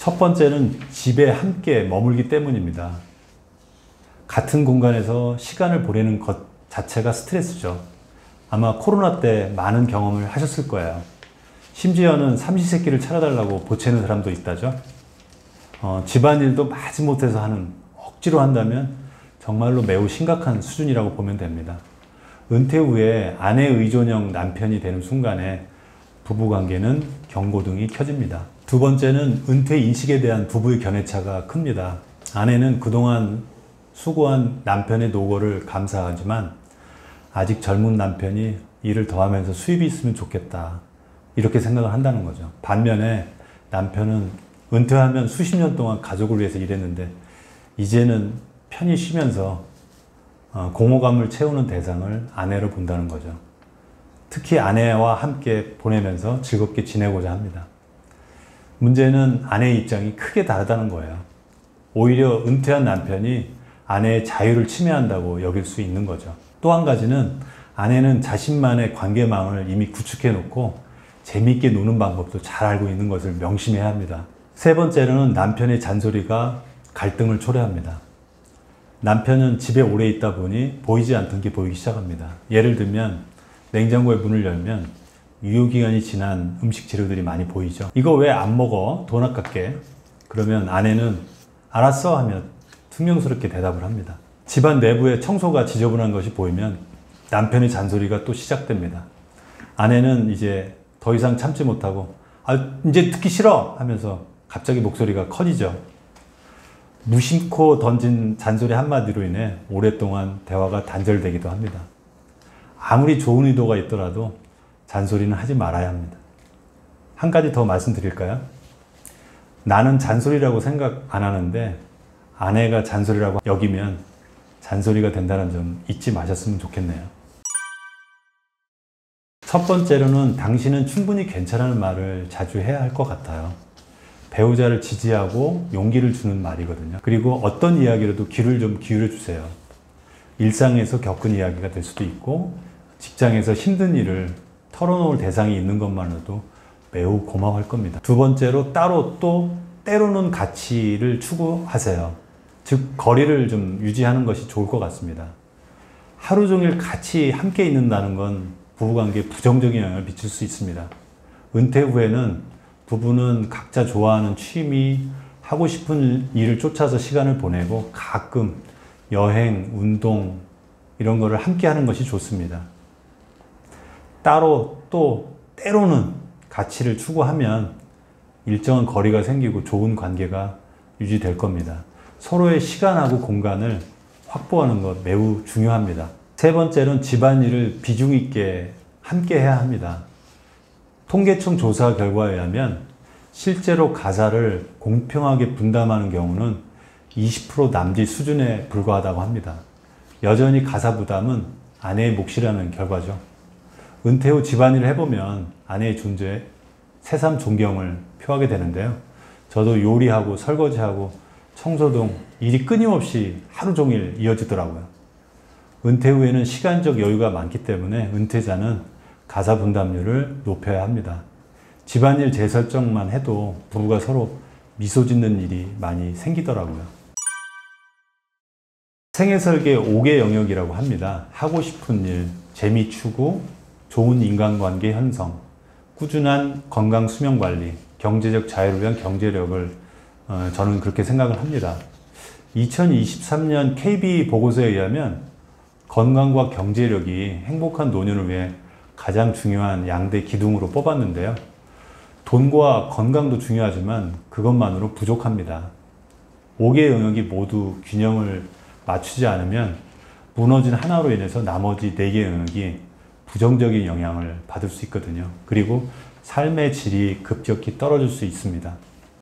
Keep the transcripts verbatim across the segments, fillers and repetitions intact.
첫 번째는 집에 함께 머물기 때문입니다. 같은 공간에서 시간을 보내는 것 자체가 스트레스죠. 아마 코로나 때 많은 경험을 하셨을 거예요. 심지어는 삼시세끼를 차려달라고 보채는 사람도 있다죠. 어, 집안일도 마지못해서 하는, 억지로 한다면 정말로 매우 심각한 수준이라고 보면 됩니다. 은퇴 후에 아내 의존형 남편이 되는 순간에 부부관계는 경고등이 켜집니다. 두 번째는 은퇴 인식에 대한 부부의 견해차가 큽니다. 아내는 그동안 수고한 남편의 노고를 감사하지만 아직 젊은 남편이 일을 더 하면서 수입이 있으면 좋겠다, 이렇게 생각을 한다는 거죠. 반면에 남편은 은퇴하면 수십 년 동안 가족을 위해서 일했는데 이제는 편히 쉬면서 공허감을 채우는 대상을 아내로 본다는 거죠. 특히 아내와 함께 보내면서 즐겁게 지내고자 합니다. 문제는 아내의 입장이 크게 다르다는 거예요. 오히려 은퇴한 남편이 아내의 자유를 침해한다고 여길 수 있는 거죠. 또 한 가지는 아내는 자신만의 관계망을 이미 구축해 놓고 재미있게 노는 방법도 잘 알고 있는 것을 명심해야 합니다. 세 번째로는 남편의 잔소리가 갈등을 초래합니다. 남편은 집에 오래 있다 보니 보이지 않던 게 보이기 시작합니다. 예를 들면 냉장고의 문을 열면 유효기간이 지난 음식 재료들이 많이 보이죠. 이거 왜 안 먹어? 돈 아깝게. 그러면 아내는 알았어 하며 퉁명스럽게 대답을 합니다. 집안 내부에 청소가 지저분한 것이 보이면 남편의 잔소리가 또 시작됩니다. 아내는 이제 더 이상 참지 못하고 아, 이제 듣기 싫어 하면서 갑자기 목소리가 커지죠. 무심코 던진 잔소리 한마디로 인해 오랫동안 대화가 단절되기도 합니다. 아무리 좋은 의도가 있더라도 잔소리는 하지 말아야 합니다. 한 가지 더 말씀드릴까요? 나는 잔소리라고 생각 안 하는데 아내가 잔소리라고 여기면 잔소리가 된다는 점 잊지 마셨으면 좋겠네요. 첫 번째로는 당신은 충분히 괜찮은 말을 자주 해야 할 것 같아요. 배우자를 지지하고 용기를 주는 말이거든요. 그리고 어떤 이야기라도 귀를 좀 기울여 주세요. 일상에서 겪은 이야기가 될 수도 있고 직장에서 힘든 일을 털어놓을 대상이 있는 것만으로도 매우 고마워할 겁니다. 두 번째로 따로 또 때로는 가치를 추구하세요. 즉 거리를 좀 유지하는 것이 좋을 것 같습니다. 하루 종일 같이 함께 있는다는 건 부부관계에 부정적인 영향을 미칠 수 있습니다. 은퇴 후에는 부부는 각자 좋아하는 취미, 하고 싶은 일을 쫓아서 시간을 보내고 가끔 여행, 운동 이런 거를 함께 하는 것이 좋습니다. 따로 또 때로는 가치를 추구하면 일정한 거리가 생기고 좋은 관계가 유지될 겁니다. 서로의 시간하고 공간을 확보하는 것 매우 중요합니다. 세 번째는 집안일을 비중 있게 함께 해야 합니다. 통계청 조사 결과에 의하면 실제로 가사를 공평하게 분담하는 경우는 이십 퍼센트 남짓 수준에 불과하다고 합니다. 여전히 가사 부담은 아내의 몫이라는 결과죠. 은퇴 후 집안일을 해보면 아내의 존재에 새삼 존경을 표하게 되는데요. 저도 요리하고 설거지하고 청소 등 일이 끊임없이 하루 종일 이어지더라고요. 은퇴 후에는 시간적 여유가 많기 때문에 은퇴자는 가사 분담률을 높여야 합니다. 집안일 재설정만 해도 부부가 서로 미소 짓는 일이 많이 생기더라고요. 생애설계 오 개 영역이라고 합니다. 하고 싶은 일, 재미 추구, 좋은 인간관계 형성, 꾸준한 건강 수면 관리, 경제적 자유를 위한 경제력을 어, 저는 그렇게 생각을 합니다. 이천이십삼 년 케이비이 보고서에 의하면 건강과 경제력이 행복한 노년을 위해 가장 중요한 양대 기둥으로 뽑았는데요. 돈과 건강도 중요하지만 그것만으로 부족합니다. 오 개의 영역이 모두 균형을 맞추지 않으면 무너진 하나로 인해서 나머지 네 개의 영역이 부정적인 영향을 받을 수 있거든요. 그리고 삶의 질이 급격히 떨어질 수 있습니다.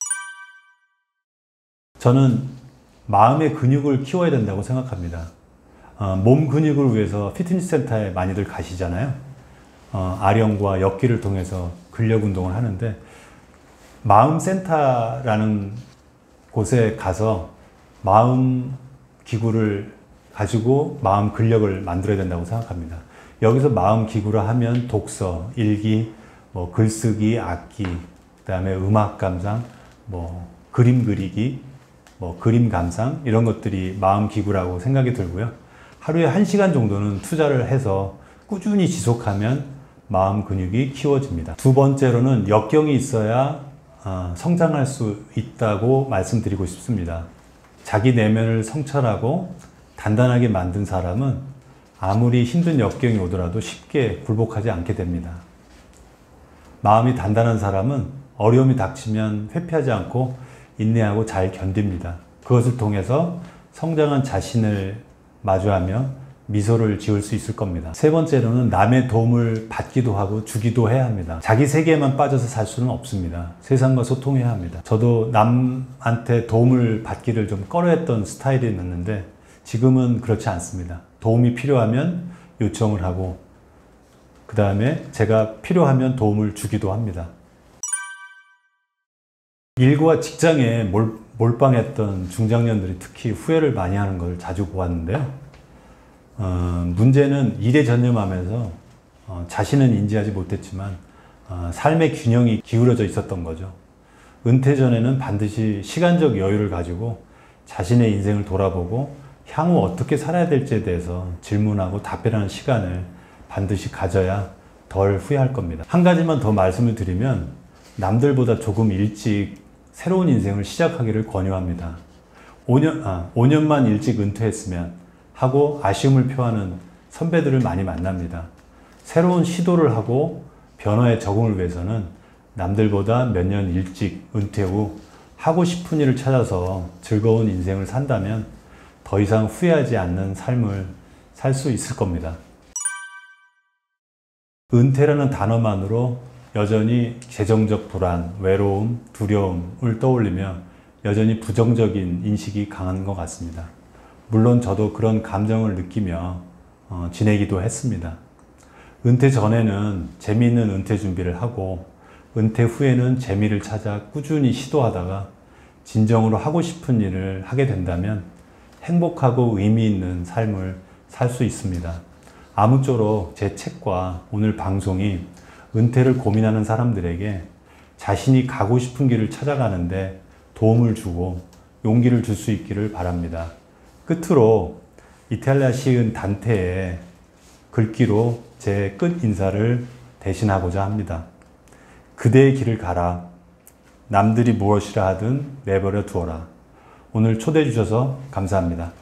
저는 마음의 근육을 키워야 된다고 생각합니다. 어, 몸 근육을 위해서 피트니스 센터에 많이들 가시잖아요. 어, 아령과 엽기를 통해서 근력 운동을 하는데 마음 센터라는 곳에 가서 마음 기구를 가지고 마음 근력을 만들어야 된다고 생각합니다. 여기서 마음 기구라 하면 독서, 일기, 뭐 글쓰기, 악기, 그 다음에 음악 감상, 뭐 그림 그리기, 뭐 그림 감상 이런 것들이 마음 기구라고 생각이 들고요. 하루에 한 시간 정도는 투자를 해서 꾸준히 지속하면 마음 근육이 키워집니다. 두 번째로는 역경이 있어야 어, 성장할 수 있다고 말씀드리고 싶습니다. 자기 내면을 성찰하고 단단하게 만든 사람은 아무리 힘든 역경이 오더라도 쉽게 굴복하지 않게 됩니다. 마음이 단단한 사람은 어려움이 닥치면 회피하지 않고 인내하고 잘 견딥니다. 그것을 통해서 성장한 자신을 마주하며 미소를 지을 수 있을 겁니다. 세 번째로는 남의 도움을 받기도 하고 주기도 해야 합니다. 자기 세계에만 빠져서 살 수는 없습니다. 세상과 소통해야 합니다. 저도 남한테 도움을 받기를 좀 꺼려했던 스타일이었는데 지금은 그렇지 않습니다. 도움이 필요하면 요청을 하고 그 다음에 제가 필요하면 도움을 주기도 합니다. 일과 직장에 몰, 몰빵했던 중장년들이 특히 후회를 많이 하는 걸 자주 보았는데요. 어, 문제는 일에 전념하면서 어, 자신은 인지하지 못했지만 어, 삶의 균형이 기울어져 있었던 거죠. 은퇴 전에는 반드시 시간적 여유를 가지고 자신의 인생을 돌아보고 향후 어떻게 살아야 될지에 대해서 질문하고 답변하는 시간을 반드시 가져야 덜 후회할 겁니다. 한 가지만 더 말씀을 드리면 남들보다 조금 일찍 새로운 인생을 시작하기를 권유합니다. 오 년, 아, 오 년만 일찍 은퇴했으면 하고 아쉬움을 표하는 선배들을 많이 만납니다. 새로운 시도를 하고 변화에 적응을 위해서는 남들보다 몇 년 일찍 은퇴 후 하고 싶은 일을 찾아서 즐거운 인생을 산다면 더 이상 후회하지 않는 삶을 살 수 있을 겁니다. 은퇴라는 단어만으로 여전히 재정적 불안, 외로움, 두려움을 떠올리며 여전히 부정적인 인식이 강한 것 같습니다. 물론 저도 그런 감정을 느끼며 어, 지내기도 했습니다. 은퇴 전에는 재미있는 은퇴 준비를 하고 은퇴 후에는 재미를 찾아 꾸준히 시도하다가 진정으로 하고 싶은 일을 하게 된다면 행복하고 의미 있는 삶을 살 수 있습니다. 아무쪼록 제 책과 오늘 방송이 은퇴를 고민하는 사람들에게 자신이 가고 싶은 길을 찾아가는데 도움을 주고 용기를 줄 수 있기를 바랍니다. 끝으로 이탈리아 시인 단테의 글귀로 제 끝 인사를 대신하고자 합니다. 그대의 길을 가라. 남들이 무엇이라 하든 내버려 두어라. 오늘 초대해 주셔서 감사합니다.